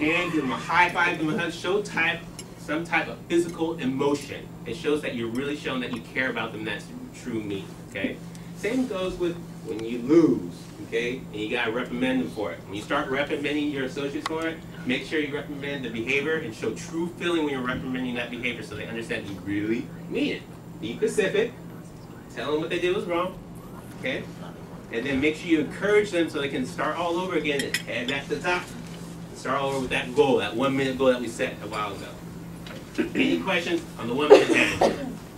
hand, give them a high five, give them a hug, show some type of physical emotion. It shows that you're really showing that you care about them. That's true meaning, okay? Same goes with when you lose, okay? And you gotta reprimand them for it. When you start reprimanding your associates for it, make sure you reprimand the behavior and show true feeling when you're reprimanding that behavior so they understand you really mean it. Be specific, tell them what they did was wrong, okay? And then make sure you encourage them so they can start all over again and head back to the top. Start all over with that goal, that 1 minute goal that we set a while ago. Any questions on the 1 minute challenge?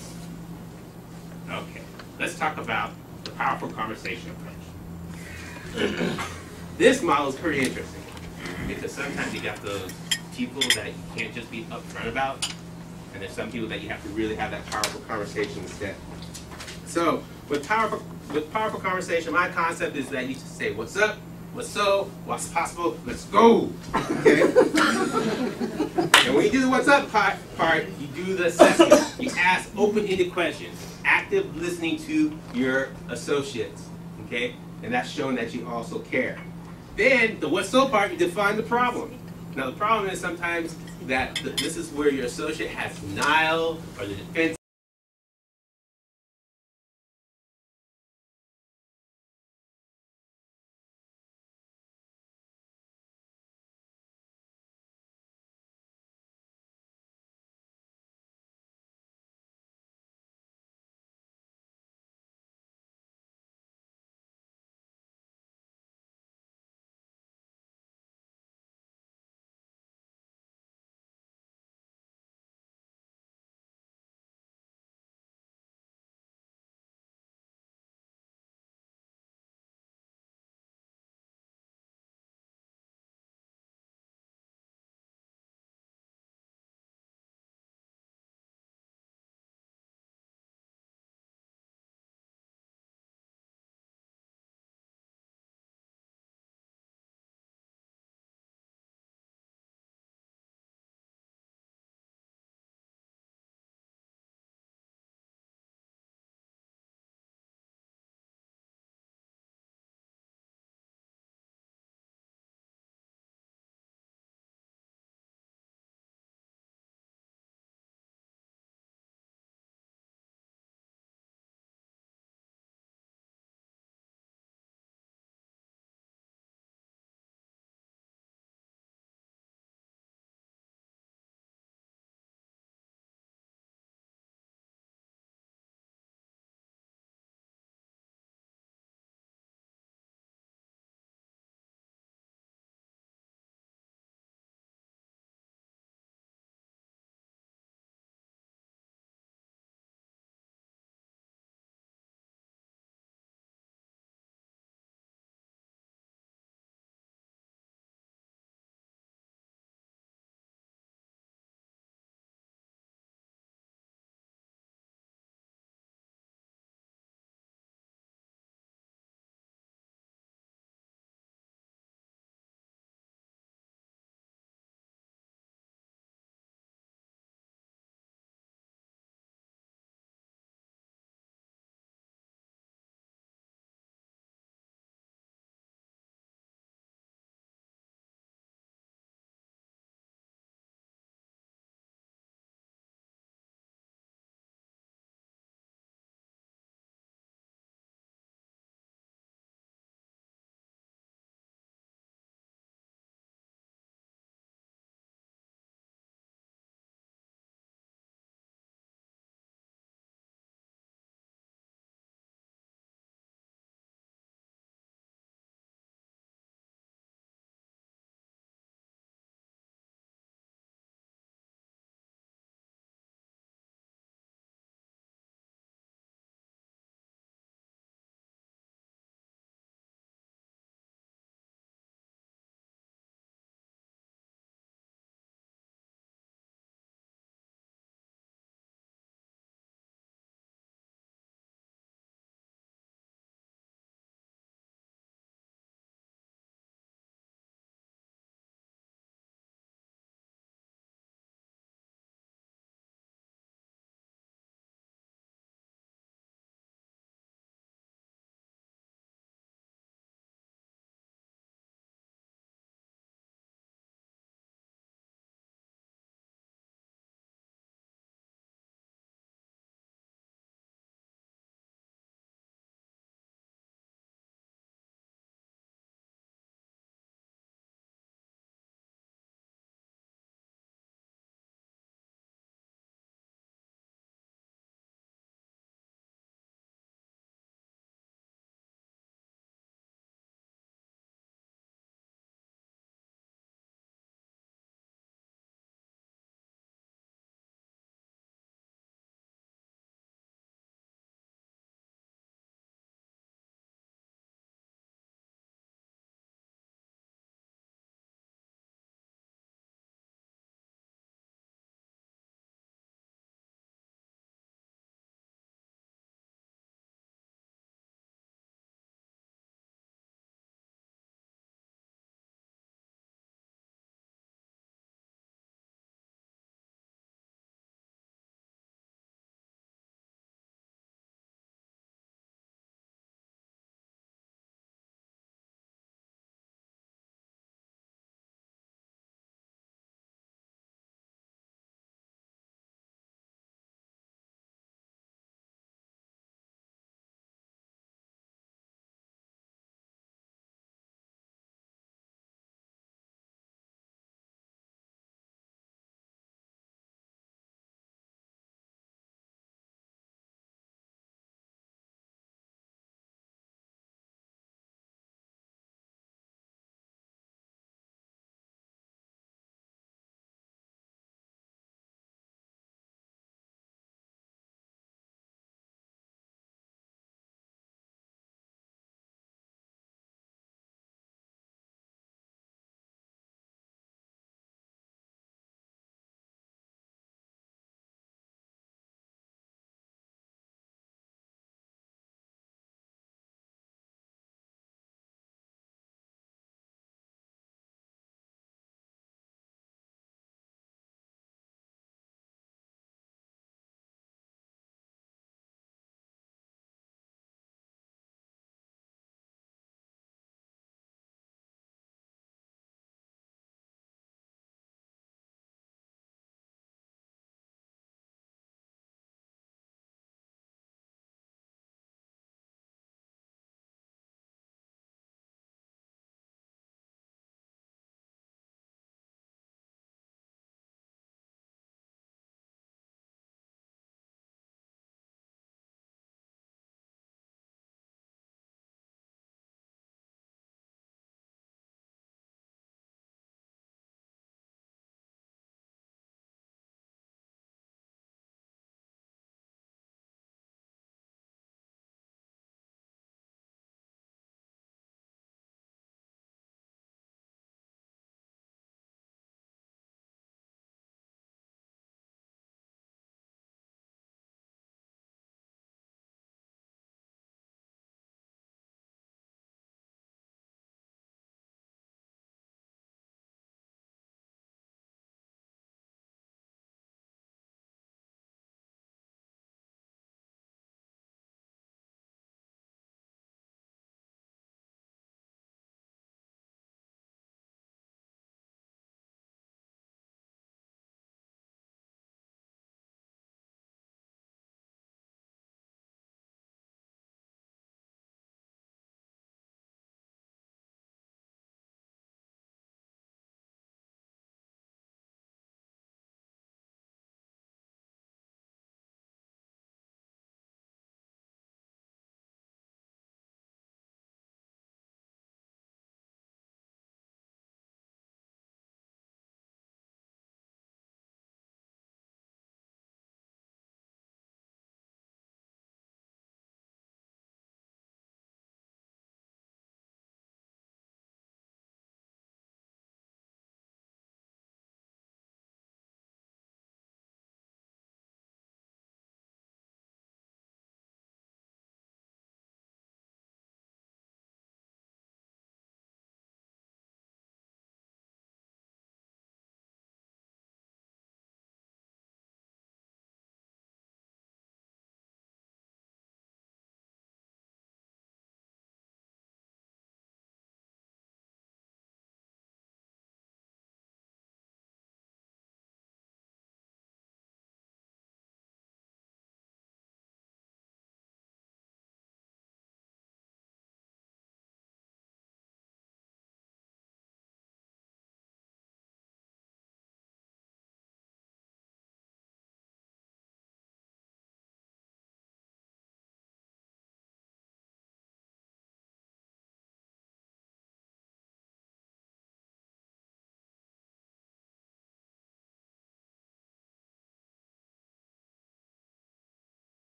Okay, let's talk about the powerful conversation approach. This model is pretty interesting because sometimes you got those people that you can't just be upfront about, and there's some people that you have to really have that powerful conversation instead. So with powerful conversation, my concept is that you just say, what's up? What's so? What's possible? Let's go. Okay? And when you do the what's up part, you do the assessment. You ask open-ended questions. Active listening to your associates. Okay? And that's showing that you also care. Then the what's so part, you define the problem. Now the problem is sometimes that this is where your associate has denial or the defense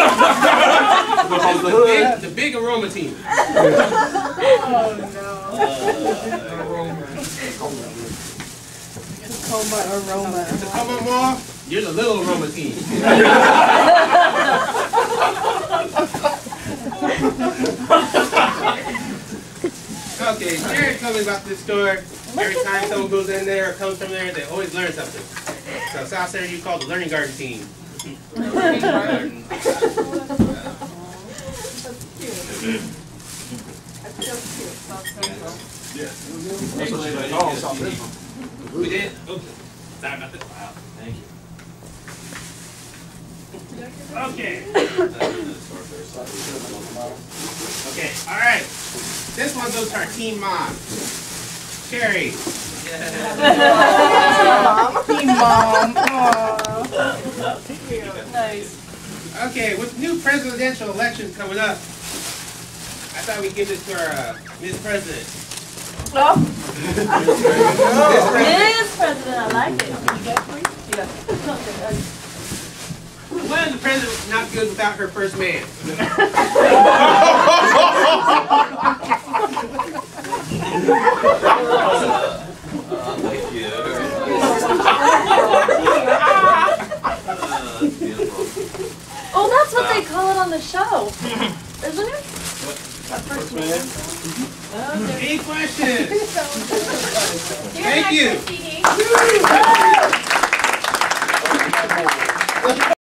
The big aroma team. Oh no. Tacoma aroma. Tacoma Mall, you're the little aroma team. Okay, Jarrod told me about this store. Every time someone goes in there or comes from there, they always learn something. So South Center, you call the Learning Garden team. Learning garden. That's cute. I feel cute. South Central. Yes. That's what they call South Central. We did? Okay. Sorry about that. Wow. Thank you. Okay. Okay, all right. This one goes to our team mom, Sherry. Team mom. Nice. Okay, with new presidential elections coming up, I thought we'd give this to our Miss President. Oh. Miss President, I like it. When is the president not good without her first man? Thank you. Oh, that's what they call it on the show, isn't it? That first man. Any questions? Thank you. you.